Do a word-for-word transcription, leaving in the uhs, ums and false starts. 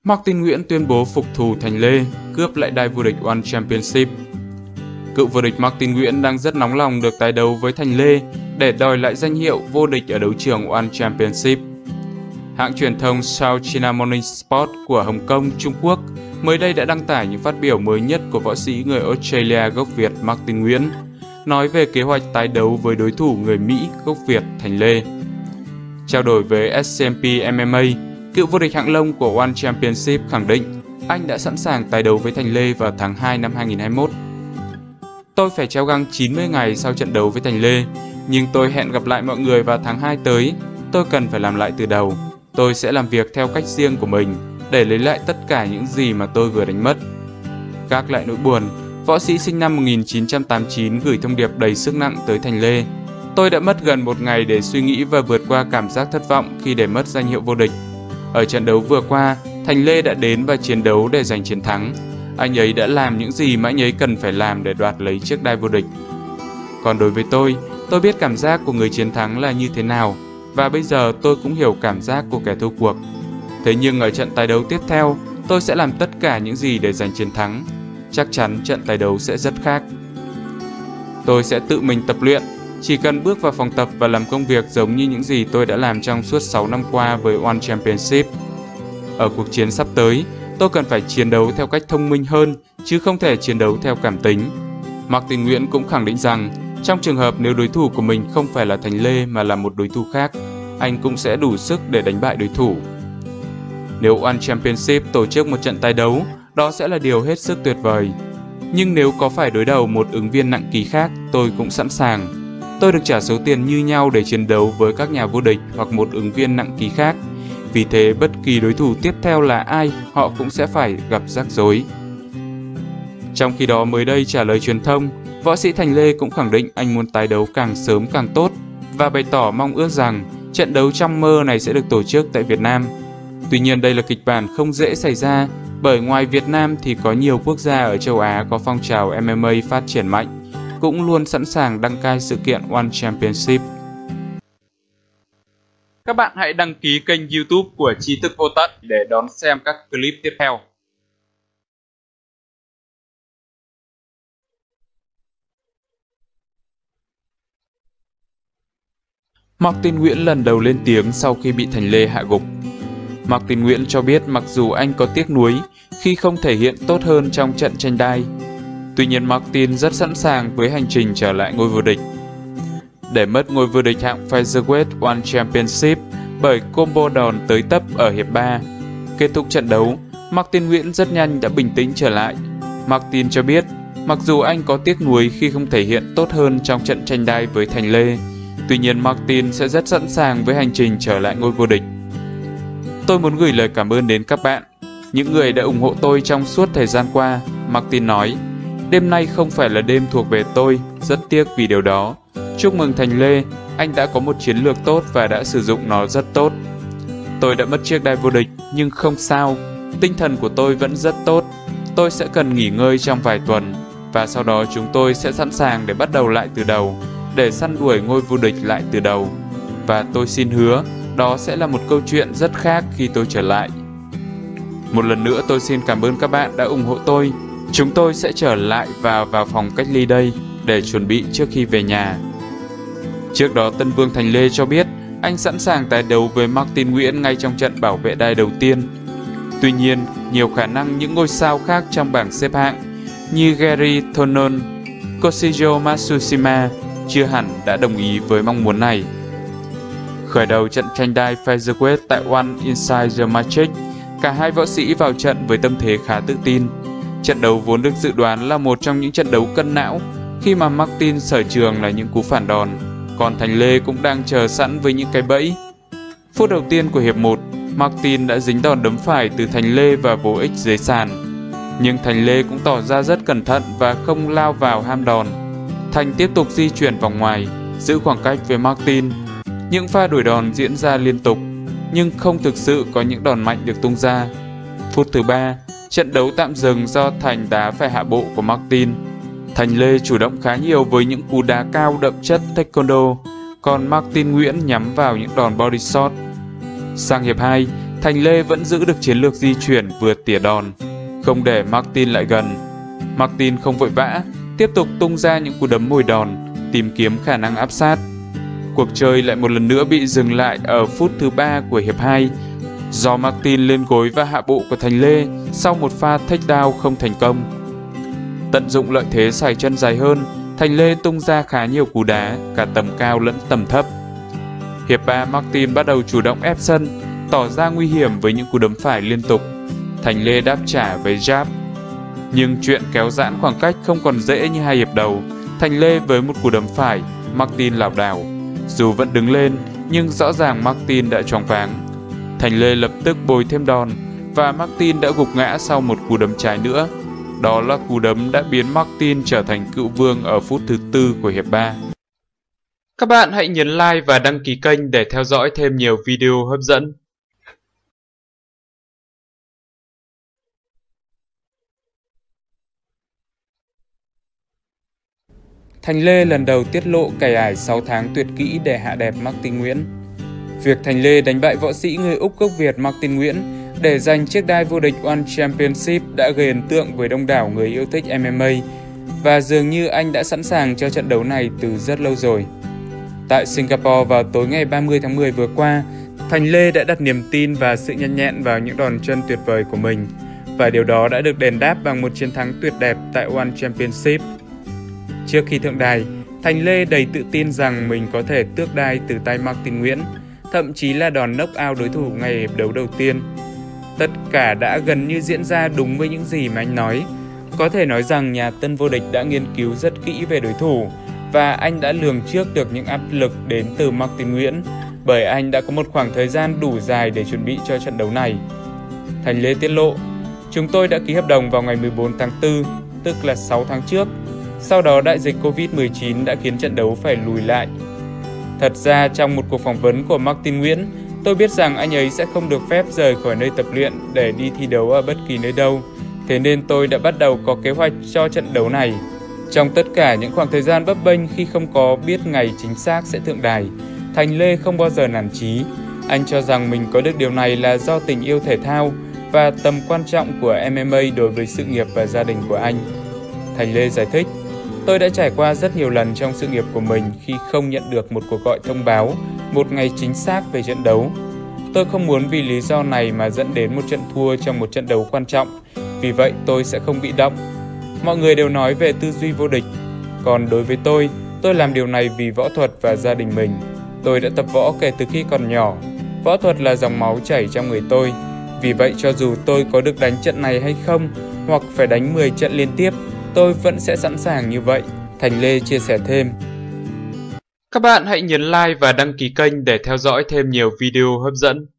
Martin Nguyễn tuyên bố phục thù Thành Lê, cướp lại đai vô địch One Championship. Cựu vô địch Martin Nguyễn đang rất nóng lòng được tái đấu với Thành Lê để đòi lại danh hiệu vô địch ở đấu trường One Championship. Hãng truyền thông South China Morning Sport của Hồng Kông, Trung Quốc mới đây đã đăng tải những phát biểu mới nhất của võ sĩ người Australia gốc Việt Martin Nguyễn, nói về kế hoạch tái đấu với đối thủ người Mỹ gốc Việt Thành Lê. Trao đổi với S and P M M A, cựu vô địch hạng lông của One Championship khẳng định anh đã sẵn sàng tái đấu với Thành Lê vào tháng hai năm hai nghìn không trăm hai mươi mốt. Tôi phải treo găng chín mươi ngày sau trận đấu với Thành Lê, nhưng tôi hẹn gặp lại mọi người vào tháng hai tới. Tôi cần phải làm lại từ đầu. Tôi sẽ làm việc theo cách riêng của mình để lấy lại tất cả những gì mà tôi vừa đánh mất. Gác lại nỗi buồn, võ sĩ sinh năm một nghìn chín trăm tám mươi chín gửi thông điệp đầy sức nặng tới Thành Lê. Tôi đã mất gần một ngày để suy nghĩ và vượt qua cảm giác thất vọng khi để mất danh hiệu vô địch. Ở trận đấu vừa qua, Thành Lê đã đến và chiến đấu để giành chiến thắng. Anh ấy đã làm những gì mà anh ấy cần phải làm để đoạt lấy chiếc đai vô địch. Còn đối với tôi, tôi biết cảm giác của người chiến thắng là như thế nào, và bây giờ tôi cũng hiểu cảm giác của kẻ thua cuộc. Thế nhưng ở trận tái đấu tiếp theo, tôi sẽ làm tất cả những gì để giành chiến thắng. Chắc chắn trận tái đấu sẽ rất khác. Tôi sẽ tự mình tập luyện, chỉ cần bước vào phòng tập và làm công việc giống như những gì tôi đã làm trong suốt sáu năm qua với One Championship. Ở cuộc chiến sắp tới, tôi cần phải chiến đấu theo cách thông minh hơn, chứ không thể chiến đấu theo cảm tính. Martin Nguyễn cũng khẳng định rằng, trong trường hợp nếu đối thủ của mình không phải là Thành Lê mà là một đối thủ khác, anh cũng sẽ đủ sức để đánh bại đối thủ. Nếu One Championship tổ chức một trận tái đấu, đó sẽ là điều hết sức tuyệt vời. Nhưng nếu có phải đối đầu một ứng viên nặng ký khác, tôi cũng sẵn sàng. Tôi được trả số tiền như nhau để chiến đấu với các nhà vô địch hoặc một ứng viên nặng ký khác. Vì thế, bất kỳ đối thủ tiếp theo là ai, họ cũng sẽ phải gặp rắc rối. Trong khi đó, mới đây trả lời truyền thông, võ sĩ Thành Lê cũng khẳng định anh muốn tái đấu càng sớm càng tốt và bày tỏ mong ước rằng trận đấu trong mơ này sẽ được tổ chức tại Việt Nam. Tuy nhiên, đây là kịch bản không dễ xảy ra, bởi ngoài Việt Nam thì có nhiều quốc gia ở châu Á có phong trào M M A phát triển mạnh, cũng luôn sẵn sàng đăng cai sự kiện One Championship. Các bạn hãy đăng ký kênh YouTube của Tri Thức Vô Tận để đón xem các clip tiếp theo. Martin Nguyễn lần đầu lên tiếng sau khi bị Thành Lê hạ gục. Martin Nguyễn cho biết mặc dù anh có tiếc nuối khi không thể hiện tốt hơn trong trận tranh đai, tuy nhiên Martin rất sẵn sàng với hành trình trở lại ngôi vô địch. Để mất ngôi vô địch hạng Featherweight One Championship bởi combo đòn tới tấp ở hiệp ba. Kết thúc trận đấu, Martin Nguyễn rất nhanh đã bình tĩnh trở lại. Martin cho biết, mặc dù anh có tiếc nuối khi không thể hiện tốt hơn trong trận tranh đai với Thành Lê, tuy nhiên Martin sẽ rất sẵn sàng với hành trình trở lại ngôi vô địch. Tôi muốn gửi lời cảm ơn đến các bạn, những người đã ủng hộ tôi trong suốt thời gian qua, Martin nói. Đêm nay không phải là đêm thuộc về tôi, rất tiếc vì điều đó. Chúc mừng Thành Lê, anh đã có một chiến lược tốt và đã sử dụng nó rất tốt. Tôi đã mất chiếc đai vô địch, nhưng không sao, tinh thần của tôi vẫn rất tốt. Tôi sẽ cần nghỉ ngơi trong vài tuần, và sau đó chúng tôi sẽ sẵn sàng để bắt đầu lại từ đầu, để săn đuổi ngôi vô địch lại từ đầu. Và tôi xin hứa, đó sẽ là một câu chuyện rất khác khi tôi trở lại. Một lần nữa tôi xin cảm ơn các bạn đã ủng hộ tôi. Chúng tôi sẽ trở lại và vào phòng cách ly đây để chuẩn bị trước khi về nhà. Trước đó, Tân Vương Thành Lê cho biết anh sẵn sàng tái đấu với Martin Nguyễn ngay trong trận bảo vệ đai đầu tiên. Tuy nhiên, nhiều khả năng những ngôi sao khác trong bảng xếp hạng như Gary Tonon, Koshijo Matsushima chưa hẳn đã đồng ý với mong muốn này. Khởi đầu trận tranh đai Featherweight tại One Inside the Matrix, cả hai võ sĩ vào trận với tâm thế khá tự tin. Trận đấu vốn được dự đoán là một trong những trận đấu cân não, khi mà Martin sở trường là những cú phản đòn, còn Thành Lê cũng đang chờ sẵn với những cái bẫy. Phút đầu tiên của hiệp một, Martin đã dính đòn đấm phải từ Thành Lê và vô ích dưới sàn. Nhưng Thành Lê cũng tỏ ra rất cẩn thận và không lao vào ham đòn. Thành tiếp tục di chuyển vòng ngoài, giữ khoảng cách với Martin. Những pha đuổi đòn diễn ra liên tục, nhưng không thực sự có những đòn mạnh được tung ra. Phút thứ ba, trận đấu tạm dừng do Thành đá phải hạ bộ của Martin. Thành Lê chủ động khá nhiều với những cú đá cao đậm chất taekwondo, còn Martin Nguyễn nhắm vào những đòn body shot. Sang hiệp hai, Thành Lê vẫn giữ được chiến lược di chuyển vượt tỉa đòn, không để Martin lại gần. Martin không vội vã, tiếp tục tung ra những cú đấm mồi đòn, tìm kiếm khả năng áp sát. Cuộc chơi lại một lần nữa bị dừng lại ở phút thứ ba của hiệp hai, do Martin lên gối và hạ bộ của Thành Lê sau một pha takedown không thành công. Tận dụng lợi thế xoài chân dài hơn, Thành Lê tung ra khá nhiều cú đá, cả tầm cao lẫn tầm thấp. Hiệp ba, Martin bắt đầu chủ động ép sân, tỏ ra nguy hiểm với những cú đấm phải liên tục. Thành Lê đáp trả với jab. Nhưng chuyện kéo giãn khoảng cách không còn dễ như hai hiệp đầu. Thành Lê với một cú đấm phải, Martin lảo đảo. Dù vẫn đứng lên, nhưng rõ ràng Martin đã choáng váng. Thành Lê lập tức bồi thêm đòn, và Martin đã gục ngã sau một cú đấm trái nữa. Đó là cú đấm đã biến Martin trở thành cựu vương ở phút thứ tư của hiệp ba. Các bạn hãy nhấn like và đăng ký kênh để theo dõi thêm nhiều video hấp dẫn. Thành Lê lần đầu tiết lộ cày ải sáu tháng tuyệt kỹ để hạ đẹp Martin Nguyễn. Việc Thành Lê đánh bại võ sĩ người Úc gốc Việt Martin Nguyễn để giành chiếc đai vô địch One Championship đã gây ấn tượng với đông đảo người yêu thích em em a, và dường như anh đã sẵn sàng cho trận đấu này từ rất lâu rồi. Tại Singapore vào tối ngày ba mươi tháng mười vừa qua, Thành Lê đã đặt niềm tin và sự nhanh nhẹn vào những đòn chân tuyệt vời của mình, và điều đó đã được đền đáp bằng một chiến thắng tuyệt đẹp tại One Championship. Trước khi thượng đài, Thành Lê đầy tự tin rằng mình có thể tước đai từ tay Martin Nguyễn, thậm chí là đòn knock out đối thủ ngày hiệp đấu đầu tiên. Tất cả đã gần như diễn ra đúng với những gì mà anh nói. Có thể nói rằng nhà tân vô địch đã nghiên cứu rất kỹ về đối thủ, và anh đã lường trước được những áp lực đến từ Martin Nguyễn, bởi anh đã có một khoảng thời gian đủ dài để chuẩn bị cho trận đấu này. Thành Lê tiết lộ, chúng tôi đã ký hợp đồng vào ngày mười bốn tháng tư, tức là sáu tháng trước. Sau đó đại dịch Covid mười chín đã khiến trận đấu phải lùi lại. Thật ra trong một cuộc phỏng vấn của Martin Nguyễn, tôi biết rằng anh ấy sẽ không được phép rời khỏi nơi tập luyện để đi thi đấu ở bất kỳ nơi đâu. Thế nên tôi đã bắt đầu có kế hoạch cho trận đấu này. Trong tất cả những khoảng thời gian bấp bênh khi không có biết ngày chính xác sẽ thượng đài, Thành Lê không bao giờ nản chí. Anh cho rằng mình có được điều này là do tình yêu thể thao và tầm quan trọng của em em a đối với sự nghiệp và gia đình của anh. Thành Lê giải thích, tôi đã trải qua rất nhiều lần trong sự nghiệp của mình khi không nhận được một cuộc gọi thông báo một ngày chính xác về trận đấu. Tôi không muốn vì lý do này mà dẫn đến một trận thua trong một trận đấu quan trọng, vì vậy tôi sẽ không bị động. Mọi người đều nói về tư duy vô địch, còn đối với tôi, tôi làm điều này vì võ thuật và gia đình mình. Tôi đã tập võ kể từ khi còn nhỏ, võ thuật là dòng máu chảy trong người tôi, vì vậy cho dù tôi có được đánh trận này hay không, hoặc phải đánh mười trận liên tiếp, tôi vẫn sẽ sẵn sàng như vậy, Thành Lê chia sẻ thêm. Các bạn hãy nhấn like và đăng ký kênh để theo dõi thêm nhiều video hấp dẫn.